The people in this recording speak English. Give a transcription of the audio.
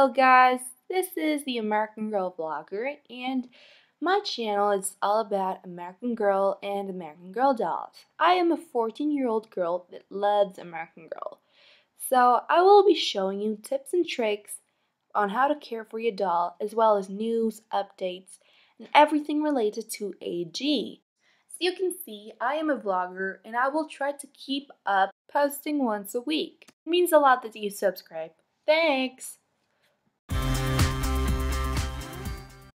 Hello guys, this is the American Girl Vlogger, and my channel is all about American Girl and American Girl dolls. I am a 14-year-old girl that loves American Girl. So I will be showing you tips and tricks on how to care for your doll, as well as news, updates, and everything related to AG. As you can see, I am a vlogger and I will try to keep up posting once a week. It means a lot that you subscribe. Thanks!